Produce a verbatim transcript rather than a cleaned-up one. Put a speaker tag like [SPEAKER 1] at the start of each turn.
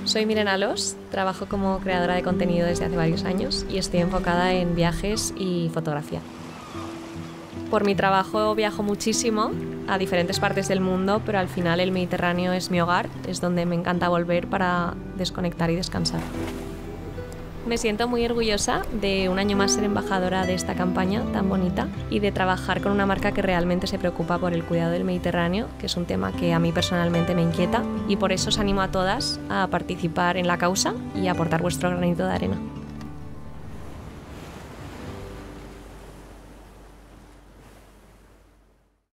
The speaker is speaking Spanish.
[SPEAKER 1] Soy Miren Alós, trabajo como creadora de contenido desde hace varios años y estoy enfocada en viajes y fotografía. Por mi trabajo viajo muchísimo a diferentes partes del mundo, pero al final el Mediterráneo es mi hogar, es donde me encanta volver para desconectar y descansar. Me siento muy orgullosa de un año más ser embajadora de esta campaña tan bonita y de trabajar con una marca que realmente se preocupa por el cuidado del Mediterráneo, que es un tema que a mí personalmente me inquieta, y por eso os animo a todas a participar en la causa y a aportar vuestro granito de arena.